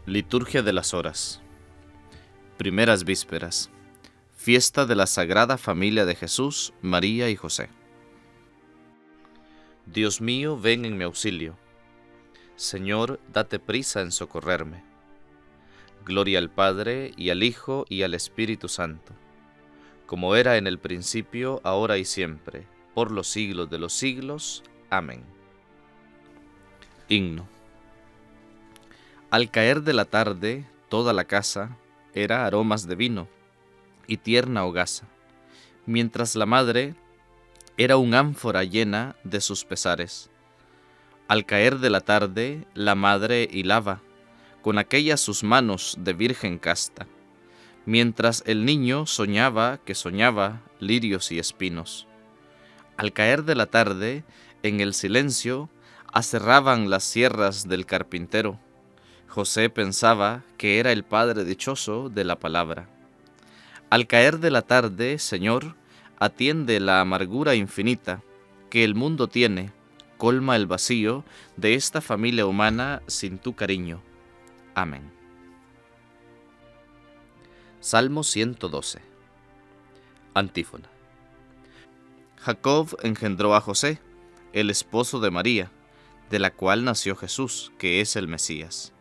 Liturgia de las Horas. Primeras Vísperas. Fiesta de la Sagrada Familia de Jesús, María y José. Dios mío, ven en mi auxilio. Señor, date prisa en socorrerme. Gloria al Padre, y al Hijo, y al Espíritu Santo, como era en el principio, ahora y siempre, por los siglos de los siglos. Amén. Himno. Al caer de la tarde, toda la casa era aromas de vino y tierna hogaza, mientras la madre era un ánfora llena de sus pesares. Al caer de la tarde, la madre hilaba con aquellas sus manos de virgen casta, mientras el niño soñaba lirios y espinos. Al caer de la tarde, en el silencio, aserraban las sierras del carpintero. José pensaba que era el padre dichoso de la palabra. Al caer de la tarde, Señor, atiende la amargura infinita que el mundo tiene, colma el vacío de esta familia humana sin tu cariño. Amén. Salmo 112. Antífona. Jacob engendró a José, el esposo de María, de la cual nació Jesús, que es el Mesías.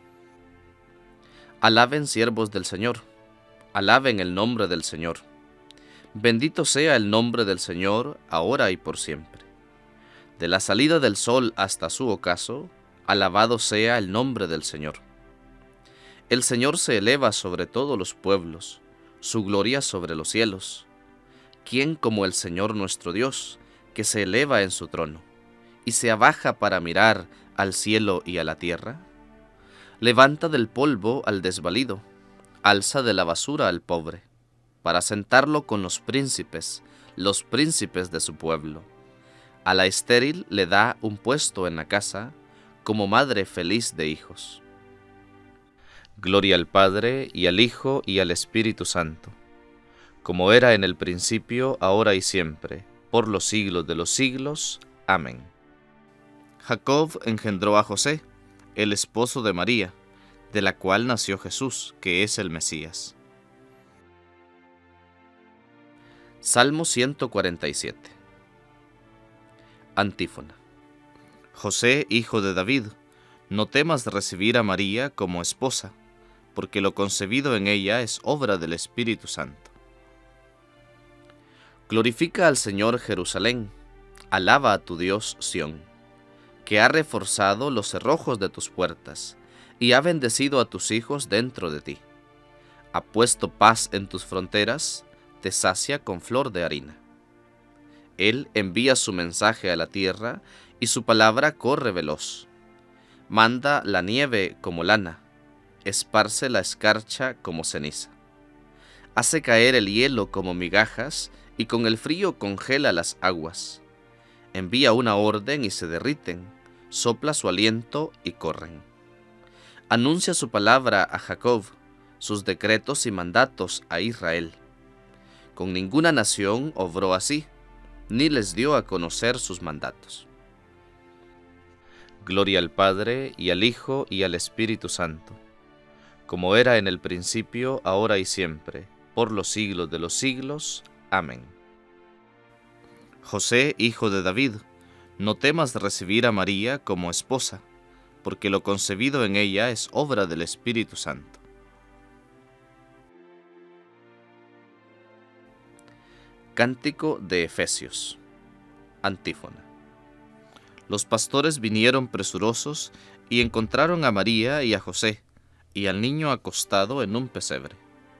Alaben siervos del Señor, alaben el nombre del Señor. Bendito sea el nombre del Señor, ahora y por siempre. De la salida del sol hasta su ocaso, alabado sea el nombre del Señor. El Señor se eleva sobre todos los pueblos, su gloria sobre los cielos. ¿Quién como el Señor nuestro Dios, que se eleva en su trono, y se abaja para mirar al cielo y a la tierra? Levanta del polvo al desvalido, alza de la basura al pobre, para sentarlo con los príncipes de su pueblo. A la estéril le da un puesto en la casa, como madre feliz de hijos. Gloria al Padre, y al Hijo, y al Espíritu Santo, como era en el principio, ahora y siempre, por los siglos de los siglos. Amén. Jacob engendró a José, el esposo de María, de la cual nació Jesús, que es el Mesías. Salmo 147. Antífona. José, hijo de David, no temas recibir a María como esposa, porque lo concebido en ella es obra del Espíritu Santo. Glorifica al Señor Jerusalén, alaba a tu Dios Sión, que ha reforzado los cerrojos de tus puertas, y ha bendecido a tus hijos dentro de ti. Ha puesto paz en tus fronteras, te sacia con flor de harina. Él envía su mensaje a la tierra, y su palabra corre veloz. Manda la nieve como lana, esparce la escarcha como ceniza. Hace caer el hielo como migajas, y con el frío congela las aguas. Envía una orden y se derriten, sopla su aliento y corren. Anuncia su palabra a Jacob, sus decretos y mandatos a Israel. Con ninguna nación obró así, ni les dio a conocer sus mandatos. Gloria al Padre, y al Hijo, y al Espíritu Santo, como era en el principio, ahora y siempre, por los siglos de los siglos. Amén. José, hijo de David, no temas recibir a María como esposa, porque lo concebido en ella es obra del Espíritu Santo. Cántico de Efesios. Antífona. Los pastores vinieron presurosos y encontraron a María y a José, y al niño acostado en un pesebre.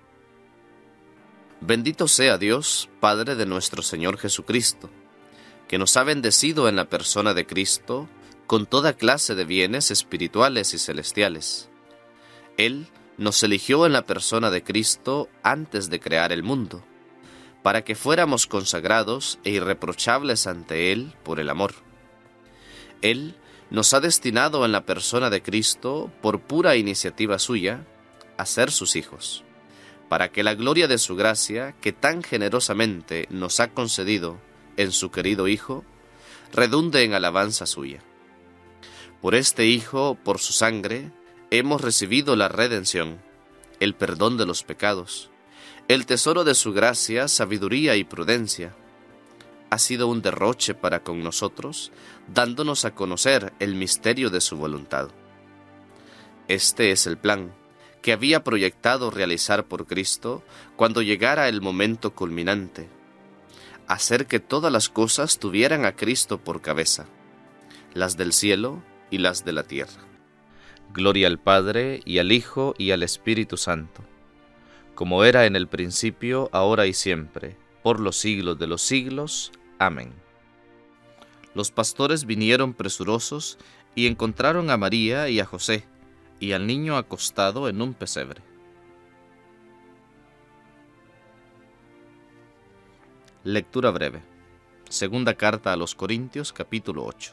Bendito sea Dios, Padre de nuestro Señor Jesucristo, que nos ha bendecido en la persona de Cristo con toda clase de bienes espirituales y celestiales. Él nos eligió en la persona de Cristo antes de crear el mundo, para que fuéramos consagrados e irreprochables ante Él por el amor. Él nos ha destinado en la persona de Cristo, por pura iniciativa suya, a ser sus hijos, para que la gloria de su gracia, que tan generosamente nos ha concedido en su querido Hijo, redunde en alabanza suya. Por este Hijo, por su sangre, hemos recibido la redención, el perdón de los pecados, el tesoro de su gracia, sabiduría y prudencia. Ha sido un derroche para con nosotros, dándonos a conocer el misterio de su voluntad. Este es el plan que había proyectado realizar por Cristo cuando llegara el momento culminante: hacer que todas las cosas tuvieran a Cristo por cabeza, las del cielo y las de la tierra. Gloria al Padre, y al Hijo, y al Espíritu Santo, como era en el principio, ahora y siempre, por los siglos de los siglos. Amén. Los pastores vinieron presurosos y encontraron a María y a José, y al niño acostado en un pesebre. Lectura breve. Segunda carta a los Corintios, capítulo 8.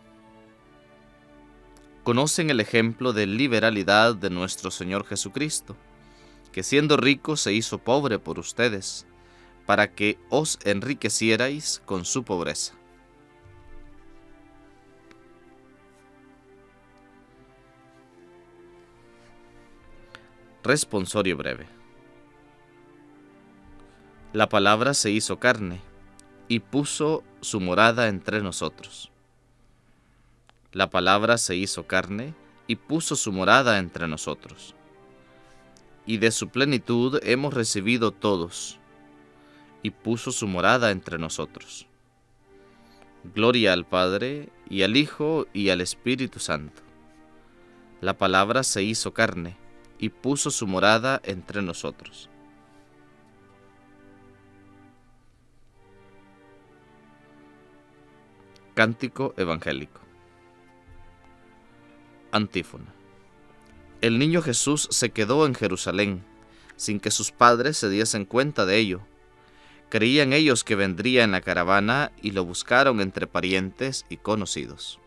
Conocen el ejemplo de liberalidad de nuestro Señor Jesucristo, que siendo rico se hizo pobre por ustedes, para que os enriquecierais con su pobreza. Responsorio breve. La palabra se hizo carne y puso su morada entre nosotros. La palabra se hizo carne y puso su morada entre nosotros. Y de su plenitud hemos recibido todos, y puso su morada entre nosotros. Gloria al Padre, y al Hijo, y al Espíritu Santo. La palabra se hizo carne y puso su morada entre nosotros. Cántico evangélico. Antífona. El niño Jesús se quedó en Jerusalén, sin que sus padres se diesen cuenta de ello. Creían ellos que vendría en la caravana y lo buscaron entre parientes y conocidos.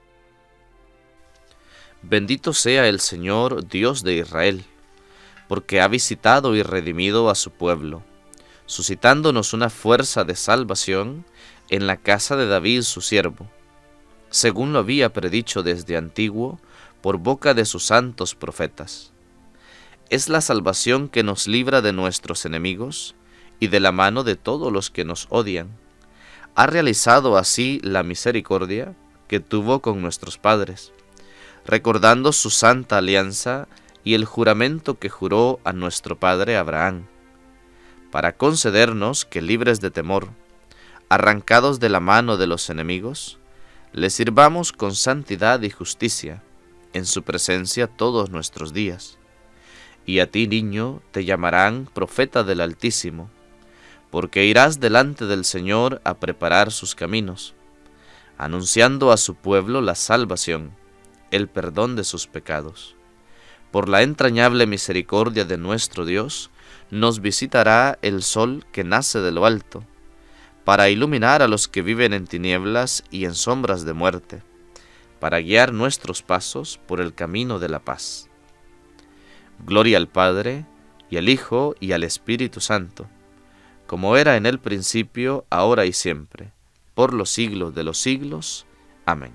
Bendito sea el Señor, Dios de Israel, porque ha visitado y redimido a su pueblo, suscitándonos una fuerza de salvación en la casa de David su siervo, según lo había predicho desde antiguo por boca de sus santos profetas. Es la salvación que nos libra de nuestros enemigos y de la mano de todos los que nos odian. Ha realizado así la misericordia que tuvo con nuestros padres, recordando su santa alianza y el juramento que juró a nuestro padre Abraham, para concedernos que, libres de temor, arrancados de la mano de los enemigos, le sirvamos con santidad y justicia en su presencia todos nuestros días. Y a ti, niño, te llamarán profeta del Altísimo, porque irás delante del Señor a preparar sus caminos, anunciando a su pueblo la salvación, el perdón de sus pecados. Por la entrañable misericordia de nuestro Dios, nos visitará el sol que nace de lo alto, para iluminar a los que viven en tinieblas y en sombras de muerte, para guiar nuestros pasos por el camino de la paz. Gloria al Padre, y al Hijo, y al Espíritu Santo, como era en el principio, ahora y siempre, por los siglos de los siglos. Amén.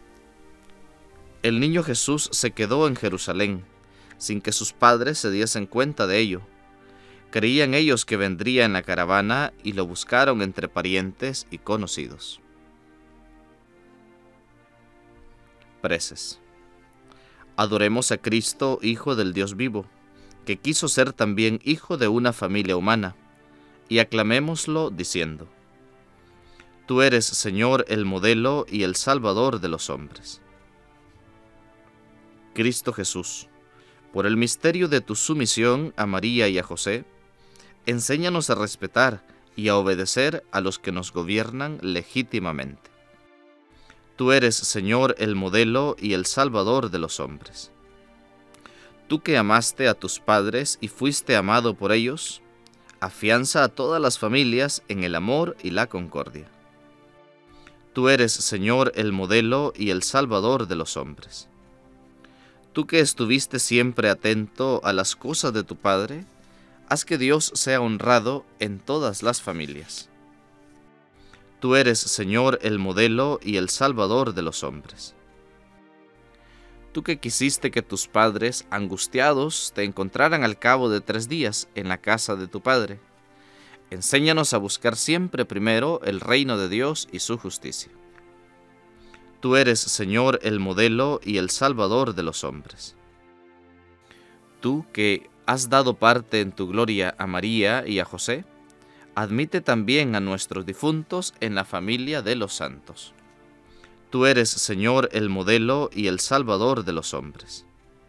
El niño Jesús se quedó en Jerusalén, sin que sus padres se diesen cuenta de ello. Creían ellos que vendría en la caravana y lo buscaron entre parientes y conocidos. Preces. Adoremos a Cristo, Hijo del Dios vivo, que quiso ser también hijo de una familia humana, y aclamémoslo diciendo: Tú eres, Señor, el modelo y el Salvador de los hombres. Cristo Jesús, por el misterio de tu sumisión a María y a José, enséñanos a respetar y a obedecer a los que nos gobiernan legítimamente. Tú eres, Señor, el modelo y el Salvador de los hombres. Tú que amaste a tus padres y fuiste amado por ellos, afianza a todas las familias en el amor y la concordia. Tú eres, Señor, el modelo y el Salvador de los hombres. Tú que estuviste siempre atento a las cosas de tu Padre, haz que Dios sea honrado en todas las familias. Tú eres, Señor, el modelo y el Salvador de los hombres. Tú que quisiste que tus padres, angustiados, te encontraran al cabo de 3 días en la casa de tu Padre, enséñanos a buscar siempre primero el reino de Dios y su justicia. Tú eres, Señor, el modelo y el Salvador de los hombres. Tú que has dado parte en tu gloria a María y a José, admite también a nuestros difuntos en la familia de los santos. Tú eres, Señor, el modelo y el Salvador de los hombres.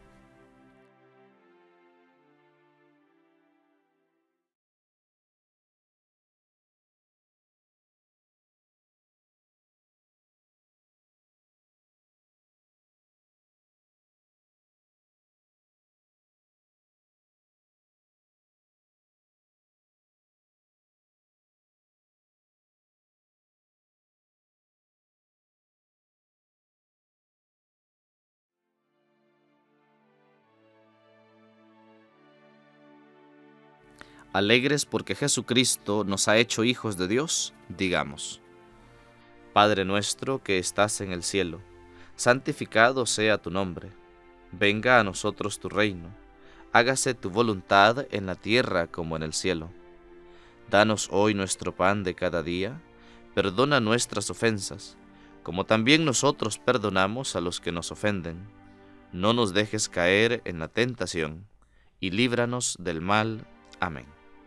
Alegres porque Jesucristo nos ha hecho hijos de Dios, digamos: Padre nuestro que estás en el cielo, santificado sea tu nombre. Venga a nosotros tu reino. Hágase tu voluntad en la tierra como en el cielo. Danos hoy nuestro pan de cada día. Perdona nuestras ofensas, como también nosotros perdonamos a los que nos ofenden. No nos dejes caer en la tentación, y líbranos del mal. Amén.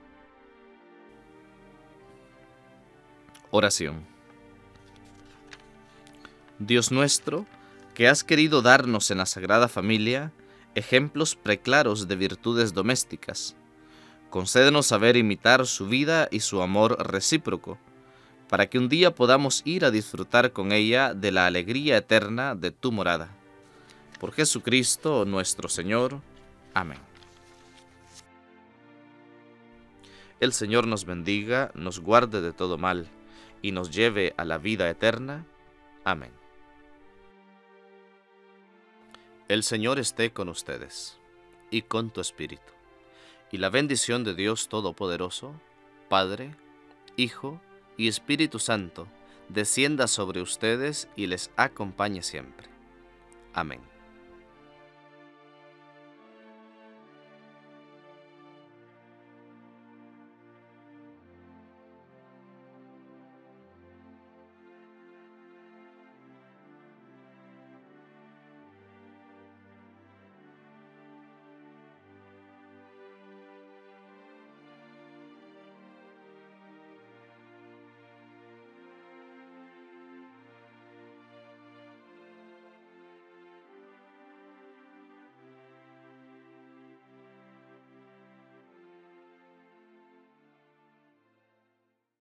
Oración. Dios nuestro, que has querido darnos en la Sagrada Familia ejemplos preclaros de virtudes domésticas, concédenos saber imitar su vida y su amor recíproco, para que un día podamos ir a disfrutar con ella de la alegría eterna de tu morada. Por Jesucristo nuestro Señor. Amén. El Señor nos bendiga, nos guarde de todo mal, y nos lleve a la vida eterna. Amén. El Señor esté con ustedes, y con tu espíritu, y la bendición de Dios Todopoderoso, Padre, Hijo y Espíritu Santo, descienda sobre ustedes y les acompañe siempre. Amén.